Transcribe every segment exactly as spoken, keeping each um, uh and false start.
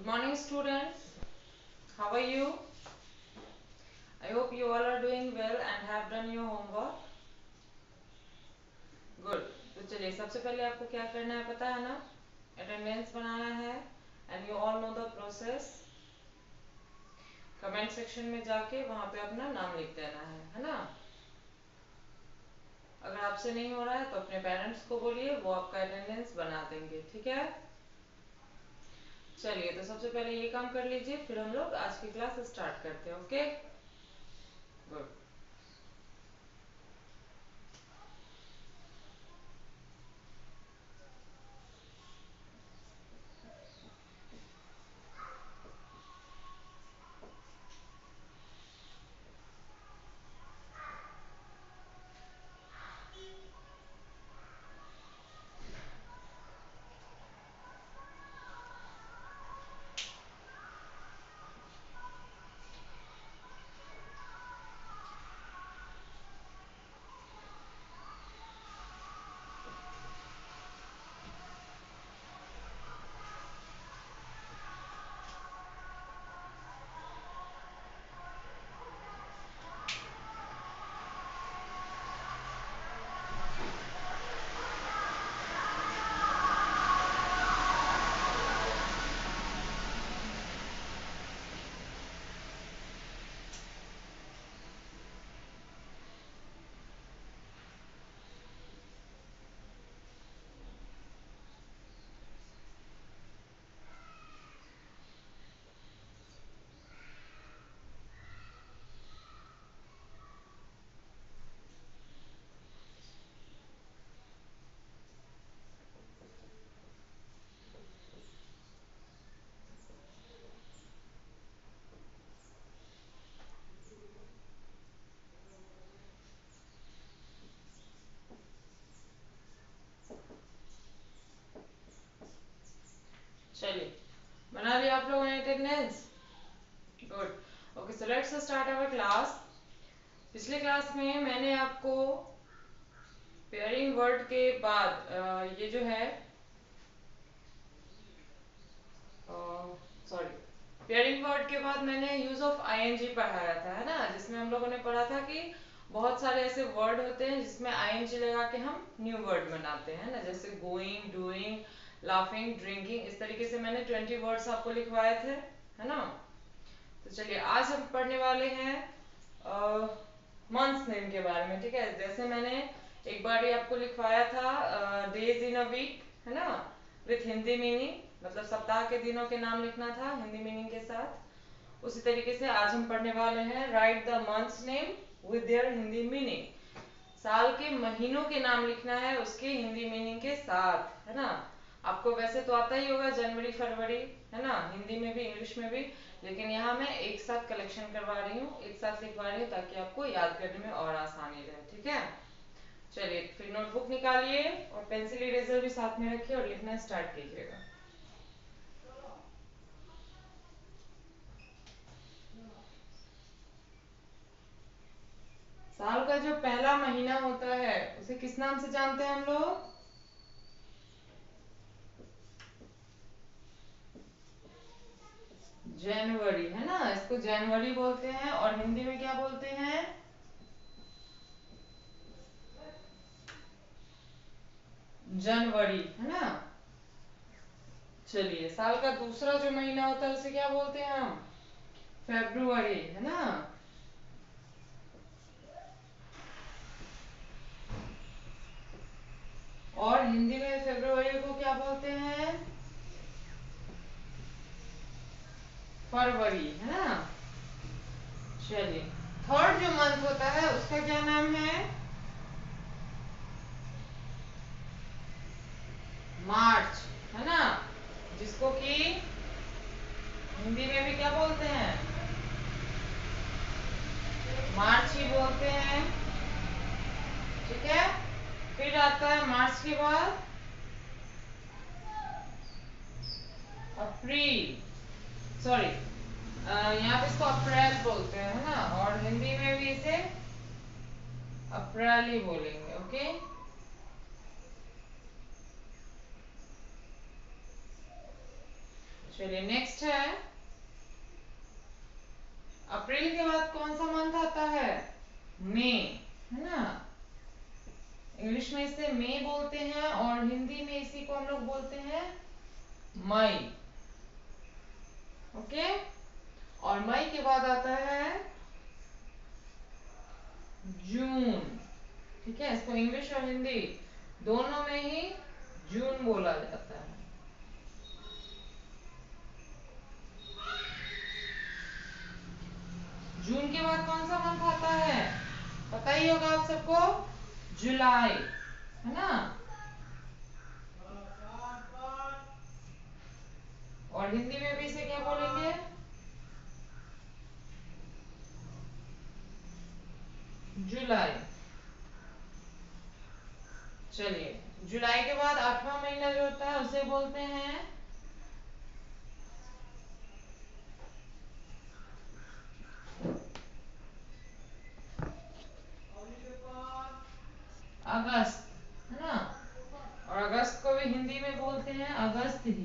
Good morning, students. How are you? I hope you all are doing well and have done your homework. Good. तो चलिए सबसे पहले आपको क्या करना है पता है ना? अटेंडेंस बनाना है and you all know the process. Comment section में जाके वहां पे अपना नाम लिख देना है, है ना? अगर आपसे नहीं हो रहा है तो अपने पेरेंट्स को बोलिए, वो आपका अटेंडेंस बना देंगे, ठीक है? चलिए तो सबसे पहले ये काम कर लीजिए, फिर हम लोग आज की क्लास स्टार्ट करते हैं, ओके? गुड. चलिए बना लिया आप लोगों ने attendance? Good. Okay, so let's start our class. पिछले क्लास में मैंने आपको पेयरिंग वर्ड के बाद अ, ये जो है सॉरी पेयरिंग वर्ड के बाद मैंने यूज ऑफ आईएनजी पढ़ाया था, है ना? जिसमें हम लोगों ने पढ़ा था कि बहुत सारे ऐसे वर्ड होते हैं जिसमें आईएनजी लगा के हम न्यू वर्ड बनाते हैं ना, जैसे गोइंग, डूइंग, लाफिंग, ड्रिंकिंग. इस तरीके से मैंने ट्वेंटी वर्ड्स आपको लिखवाए थे, है ना? तो चलिए आज हम पढ़ने वाले हैं मंथ्स नेम के बारे में, ठीक है? जैसे मैंने एक बार ये आपको लिखवाया था डेज इन अ वीक, है ना, विथ हिंदी मीनिंग, मतलब सप्ताह के दिनों के नाम लिखना था हिंदी मीनिंग के साथ. उसी तरीके से आज हम पढ़ने वाले हैं write the months name with their Hindi meaning. साल के महीनों के नाम लिखना है उसके हिंदी मीनिंग के साथ, है ना? आपको वैसे तो आता ही होगा जनवरी फरवरी, है ना, हिंदी में भी इंग्लिश में भी, लेकिन यहाँ मैं एक साथ कलेक्शन करवा रही हूँ, एक साथ लिखवा रही हूँ ताकि आपको याद करने में और आसानी रहे, ठीक है? चलिए फिर नोटबुक निकालिए और पेंसिल इरेजर भी साथ में रखिए और लिखना स्टार्ट कीजिएगा. साल का जो पहला महीना होता है उसे किस नाम से जानते हैं हम लोग? जनवरी, है ना? इसको जनवरी बोलते हैं और हिंदी में क्या बोलते हैं? जनवरी, है ना? चलिए साल का दूसरा जो महीना होता है उसे क्या बोलते हैं हम? फेब्रुवरी, है ना? और हिंदी में फेब्रुवरी को क्या बोलते हैं? फरवरी, है ना? चलिए थर्ड जो मंथ होता है उसका क्या नाम है? मार्च, है ना? जिसको कि हिंदी में भी क्या बोलते हैं? मार्च ही बोलते हैं, ठीक है? फिर आता है मार्च के बाद अप्रैल, सॉरी यहाँ पे इसको अप्रैल बोलते हैं, है ना? और हिंदी में भी इसे अप्रैल ही बोलेंगे, ओके? चलिए नेक्स्ट है, अप्रैल के बाद कौन सा मंथ आता है? मई, है ना। इंग्लिश में इसे मई बोलते हैं और हिंदी में इसी को हम लोग बोलते हैं मई। ओके, और मई के बाद आता है जून। ठीक है, इसको इंग्लिश और हिंदी दोनों में ही जून बोला जाता है। जून के बाद कौन सा मंथ आता है? पता ही होगा आप सबको, जुलाई, है ना। और हिंदी में भी इसे क्या बोलेंगे? जुलाई। चलिए, जुलाई के बाद आठवां महीना जो होता है उसे बोलते हैं अगस्त, है ना। और अगस्त को भी हिंदी में बोलते हैं अगस्त ही।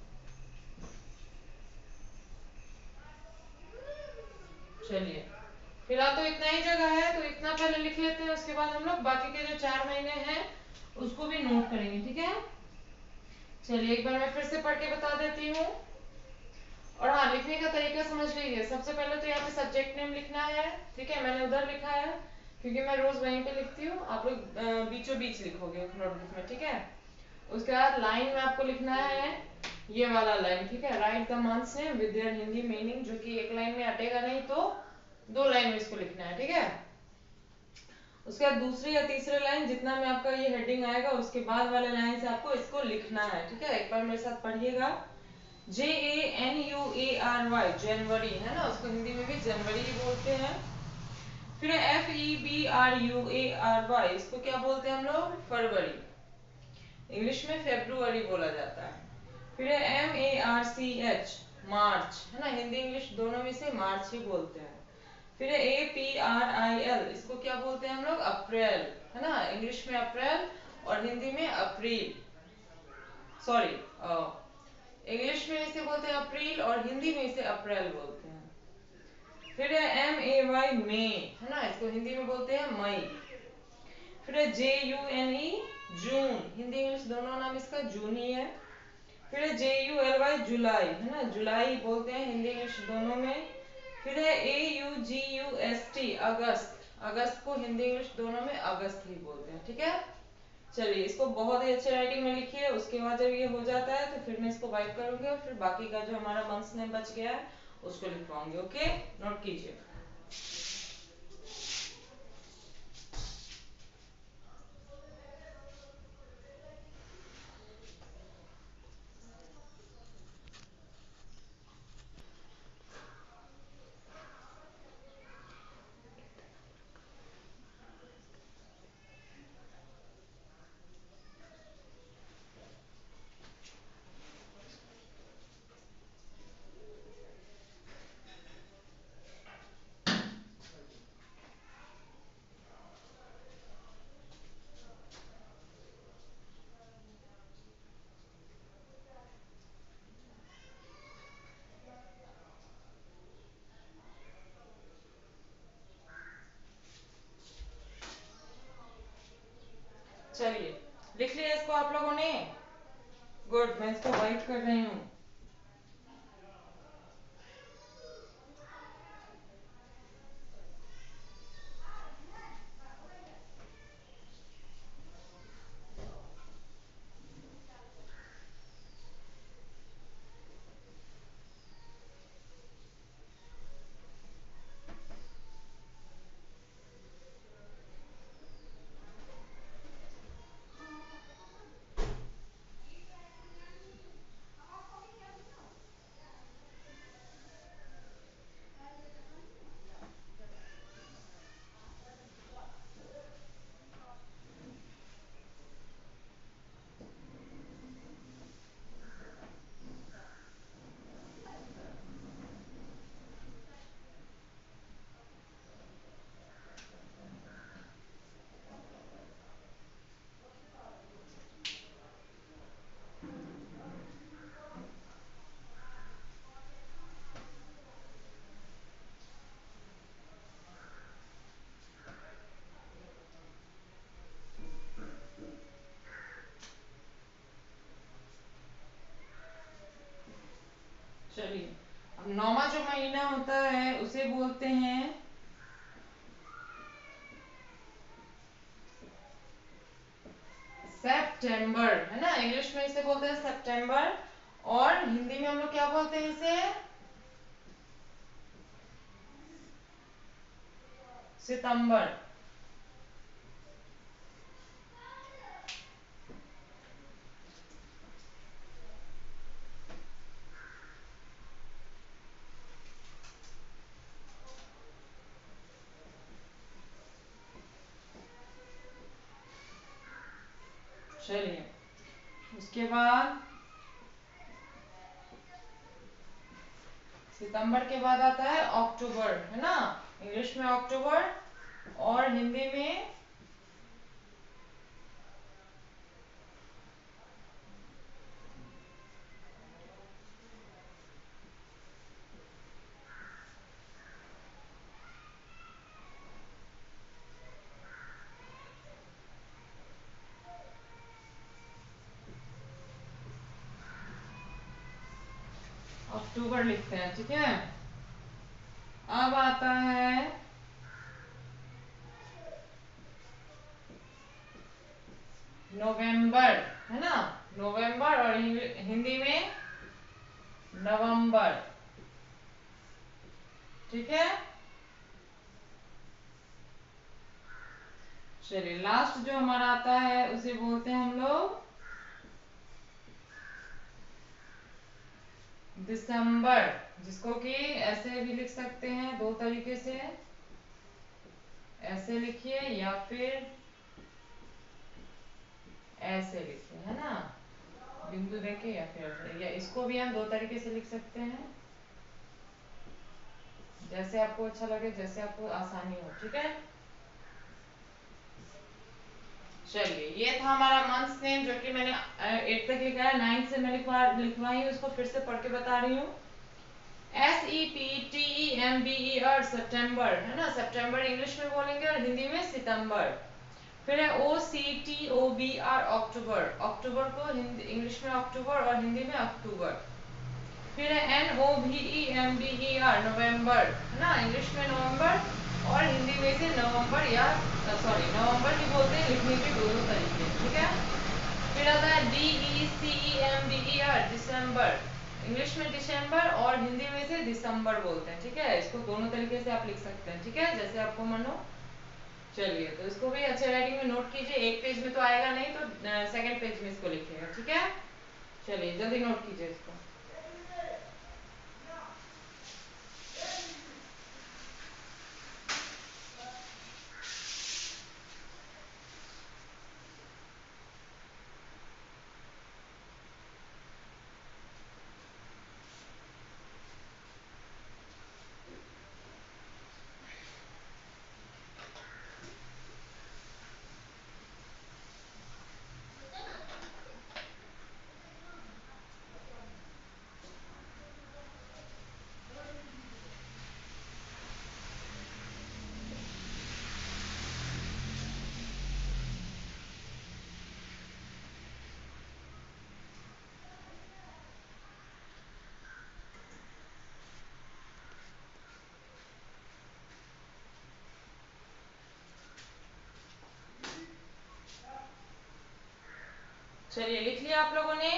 चलिए, फिलहाल तो इतना ही जगह है, तो इतना पहले लिख लेते हैं, उसके बाद हम लोग बाकी के जो चार महीने हैं उसको भी नोट करेंगे। ठीक है, चलिए एक बार मैं फिर से पढ़ के बता देती हूँ। और हाँ, लिखने का तरीका समझ लीजिए। सबसे पहले तो यहाँ पे सब्जेक्ट नेम लिखना है। ठीक है, मैंने उधर लिखा है क्योंकि मैं रोज वहीं पे लिखती हूँ, आप लोग बीचों बीच लिखोगे नोटबुक में। ठीक है, उसके बाद लाइन में आपको लिखना है ये वाला लाइन। ठीक है, write the months name with their Hindi meaning, जो कि एक लाइन में अटेगा नहीं तो दो लाइन में इसको लिखना है। ठीक है, उसके बाद दूसरी या तीसरे लाइन जितना में आपका ये हेडिंग आएगा उसके बाद वाले लाइन से आपको इसको लिखना है। ठीक है, एक बार मेरे साथ पढ़िएगा। J A N U A R Y, जनवरी, है ना, उसको हिंदी में भी जनवरी ही बोलते हैं। फिर F E B R U A R Y, इसको क्या बोलते हैं हम लोग? फरवरी, इंग्लिश में फेब्रुअरी बोला जाता है। फिर M A R C H, मार्च, है ना, हिंदी इंग्लिश दोनों में से मार्च ही बोलते हैं। फिर A P R I L, इसको क्या बोलते हैं हम लोग? अप्रैल, है ना, इंग्लिश में अप्रैल और हिंदी में अप्रैल, सॉरी, इंग्लिश में इसे बोलते हैं अप्रैल और हिंदी में इसे अप्रैल बोलते हैं। फिर एम ए वाई, मई, है ना, इसको हिंदी में बोलते हैं मई। फिर जे यू एन ई, जून, हिंदी इंग्लिश दोनों नाम इसका जून ही है। फिर जे यू एल वाई, जुलाई, है ना, जुलाई बोलते हैं हिंदी इंग्लिश दोनों में। फिर है A U G U S T, अगस्त, अगस्त को हिंदी इंग्लिश दोनों में अगस्त ही बोलते हैं। ठीक है, चलिए इसको बहुत ही अच्छे राइटिंग में लिखिए। उसके बाद जब ये हो जाता है तो फिर मैं इसको वाइप करूंगी और फिर बाकी का जो हमारा मंथ्स नेम बच गया है उसको लिखवाऊंगी। ओके, नोट कीजिए। चलिए, लिख लिया इसको आप लोगों ने? गुड, मैं इसको वाइप कर रही हूँ। चलिए, अब नौवा जो महीना होता है उसे बोलते हैं सितंबर, है ना। इंग्लिश में इसे बोलते हैं सितंबर, और हिंदी में हम लोग क्या बोलते हैं इसे? सितंबर। चलिए, उसके बाद सितंबर के बाद आता है अक्टूबर, है ना। इंग्लिश में अक्टूबर और हिंदी में अक्टूबर लिखते हैं, ठीक है। अब आता है नवंबर, है ना। नवंबर और हिंदी में नवंबर, ठीक है। चलिए, लास्ट जो हमारा आता है उसे बोलते हैं हम लोग दिसंबर, जिसको कि ऐसे भी लिख सकते हैं दो तरीके से, ऐसे लिखिए या फिर ऐसे लिखिए, है ना, बिंदु देके, या फिर ऐसे, या इसको भी हम दो तरीके से लिख सकते हैं, जैसे आपको अच्छा लगे, जैसे आपको आसानी हो, ठीक है। चलिए, ये था हमारा मंथ्स नेम, जो कि मैंने एट तक लिखा है, नाइन्थ से मैं लिखवा लिखवाई हूँ, उसको फिर से पढ़ के बता रही हूँ। S E P T E M B E R, सितंबर, है ना। सितंबर इंग्लिश में बोलेंगे और हिंदी में सितंबर। फिर है O C T O B R, अक्टूबर। अक्टूबर को हिंदी इंग्लिश में अक्टूबर और हिंदी में अक्टूबर। फिर है N O V E M B E R, नवंबर, है ना। इंग्लिश में नवंबर और हिंदी में से नवंबर, या सॉरी नवंबर ही बोलते हैं, लिखने के दोनों तरीके, ठीक है। फिर आता है D E C E M B E R, दिसंबर। इंग्लिश में दिसंबर और हिंदी में से दिसंबर बोलते हैं, ठीक है। इसको दोनों तरीके से आप लिख सकते हैं, ठीक है, जैसे आपको मन हो। चलिए, तो इसको भी अच्छे राइटिंग में नोट कीजिए, एक पेज में तो आएगा नहीं, तो सेकंड पेज में इसको लिखिएगा, ठीक है। चलिए, जल्दी नोट कीजिए इसको। चलिए, लिख लिया आप लोगों ने?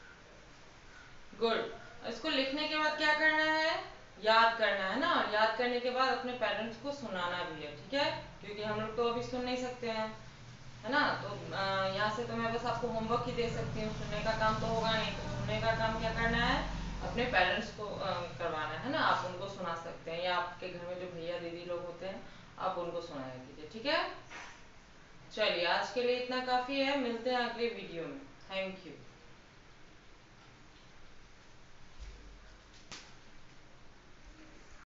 गुड। इसको लिखने के बाद क्या करना है? याद करना है ना। याद करने के बाद अपने पेरेंट्स को सुनाना भी है, ठीक है, क्योंकि हम लोग तो अभी सुन नहीं सकते हैं, है ना। तो यहाँ से तो मैं बस आपको होमवर्क ही दे सकती हूँ, सुनने का काम तो होगा नहीं। तो सुनने का काम क्या करना है? अपने पेरेंट्स को अ, करवाना है ना। आप उनको सुना सकते हैं, या आपके घर में जो भैया दीदी लोग होते हैं, आप उनको सुनाया कीजिए, ठीक है। चलिए, आज के लिए इतना काफी है, मिलते हैं अगले वीडियो में। Thank you.